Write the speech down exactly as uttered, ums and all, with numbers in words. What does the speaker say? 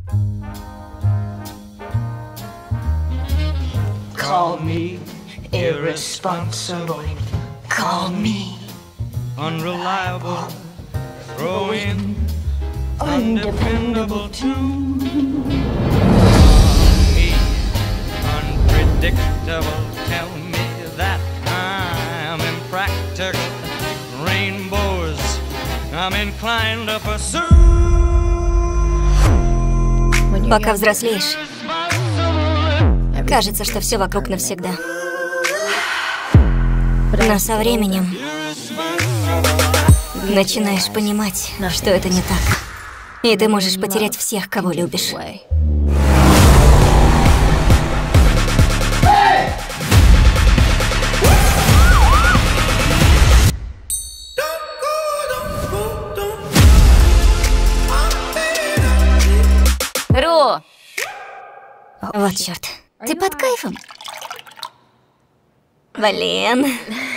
Call me irresponsible. Call me unreliable. Throw in undependable too. Call me unpredictable. Tell me that I'm impractical. Rainbows I'm inclined to pursue. Пока взрослеешь, кажется, что все вокруг навсегда. Но со временем начинаешь понимать, что это не так. И ты можешь потерять всех, кого любишь. Ру! Вот черт. Ты под кайфом? Блин.